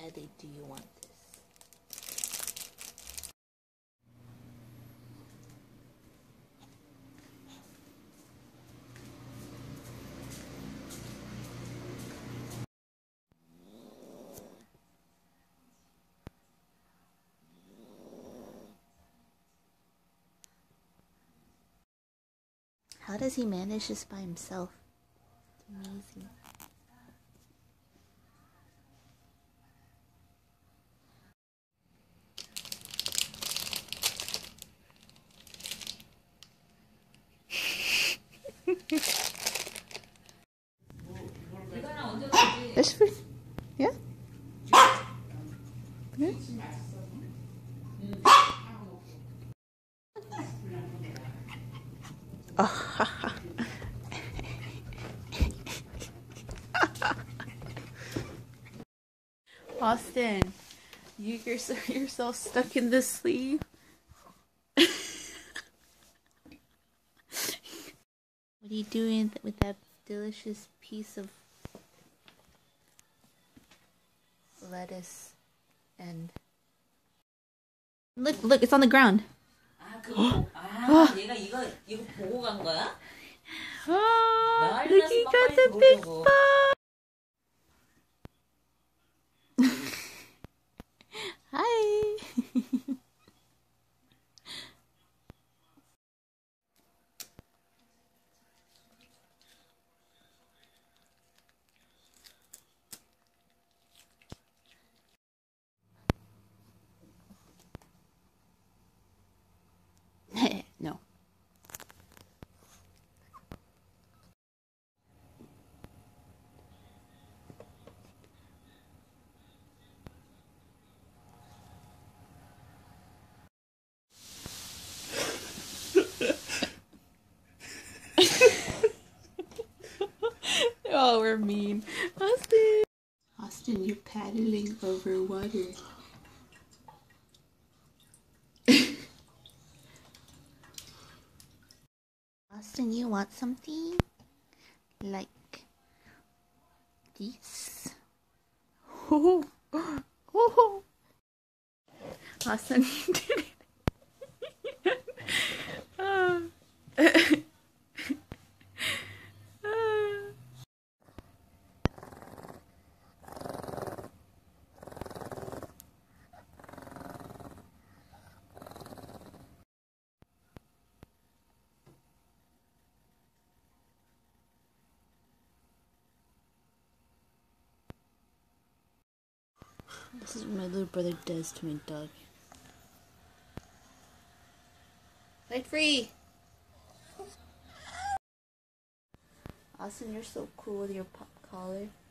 badly do you want this? How does he manage this by himself? It's amazing. That's free. Yeah? Yeah? Oh, Austin, you're so stuck in this sleeve. What are you doing with that delicious piece of lettuce and look, it's on the ground. 얘가 이거 보고 간 거야? Oh, look, he got the big ball. Hi. No. Oh, we're mean. Austin! Austin, you're paddling over water. Austin, you want something? Like this? Oh, oh. Austin, you did it. Oh. This is what my little brother does to my dog. Fight free! Austin, you're so cool with your pop collar.